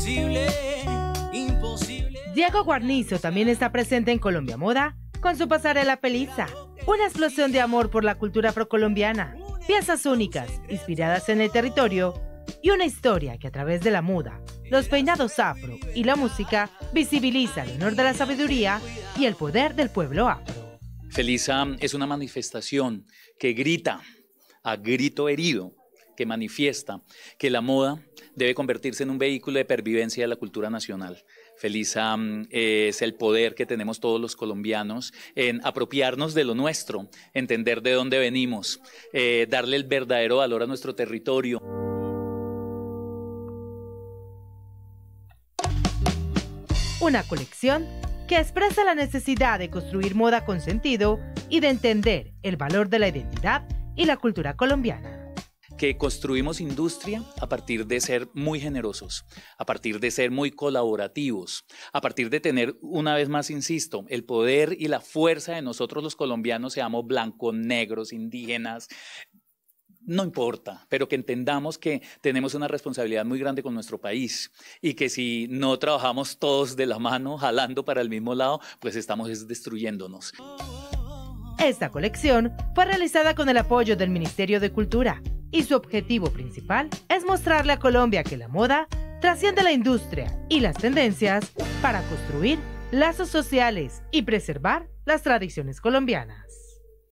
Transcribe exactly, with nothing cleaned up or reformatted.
imposible, imposible. Diego Guarnizo también está presente en Colombia Moda con su pasarela Peliza, una explosión de amor por la cultura afrocolombiana, piezas únicas inspiradas en el territorio y una historia que a través de la moda, los peinados afro y la música visibiliza el honor de la sabiduría y el poder del pueblo afro. Feliza es una manifestación que grita a grito herido, que manifiesta que la moda debe convertirse en un vehículo de pervivencia de la cultura nacional. Feliza eh, es el poder que tenemos todos los colombianos en apropiarnos de lo nuestro, entender de dónde venimos, eh, darle el verdadero valor a nuestro territorio. Una colección que expresa la necesidad de construir moda con sentido y de entender el valor de la identidad y la cultura colombiana. Que construimos industria a partir de ser muy generosos, a partir de ser muy colaborativos, a partir de tener, una vez más insisto, el poder y la fuerza de nosotros los colombianos, seamos blancos, negros, indígenas, no importa, pero que entendamos que tenemos una responsabilidad muy grande con nuestro país y que si no trabajamos todos de la mano, jalando para el mismo lado, pues estamos destruyéndonos. Esta colección fue realizada con el apoyo del Ministerio de Cultura y su objetivo principal es mostrarle a Colombia que la moda trasciende la industria y las tendencias para construir lazos sociales y preservar las tradiciones colombianas.